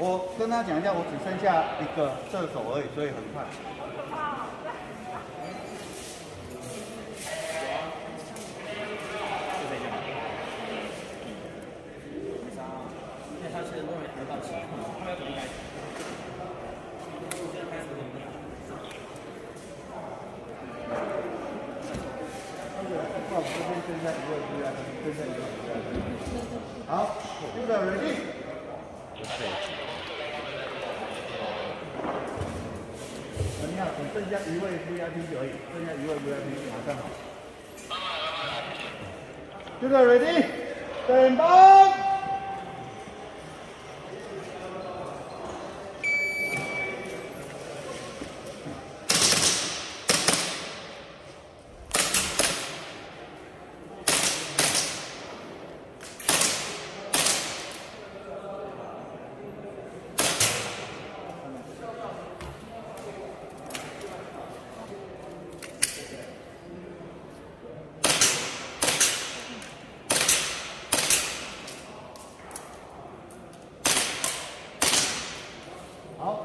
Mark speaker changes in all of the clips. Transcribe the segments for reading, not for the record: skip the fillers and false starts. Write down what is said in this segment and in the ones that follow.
Speaker 1: 我跟他讲一下，我只剩下一个射手而已，所以很快。因为他是认为还到期，他要怎么改？这边剩下一位出来，剩下一位出来。好，这个 ready。你看，只剩下一位 VIP 而已，剩下一位 VIP 马上好。这个 ready， 等班。好。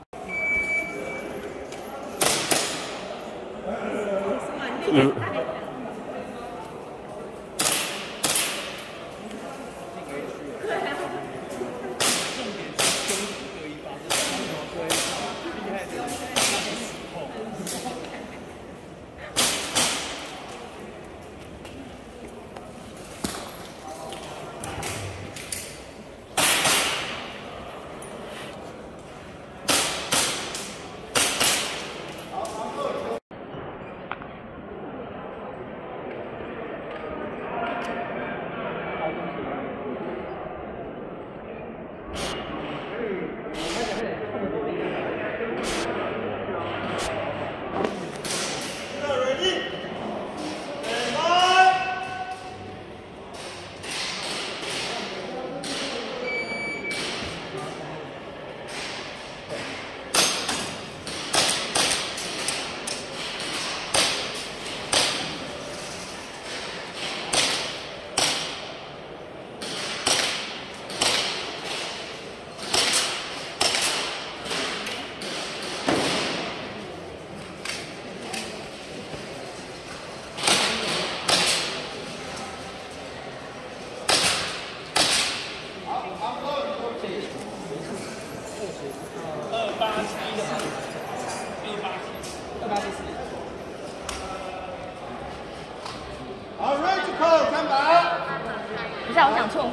Speaker 1: 好 ，ready to call， 看板。
Speaker 2: 等一下，我讲错。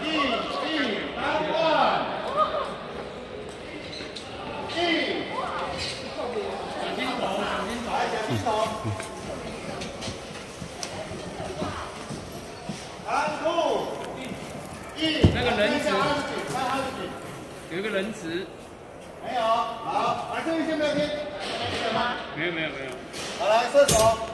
Speaker 1: 小心头。3、2、1，
Speaker 3: 那个人质，
Speaker 1: 有
Speaker 3: 一个人质。
Speaker 1: 没有，好，来这边先不要听，
Speaker 3: 没有。
Speaker 1: 好，来射手。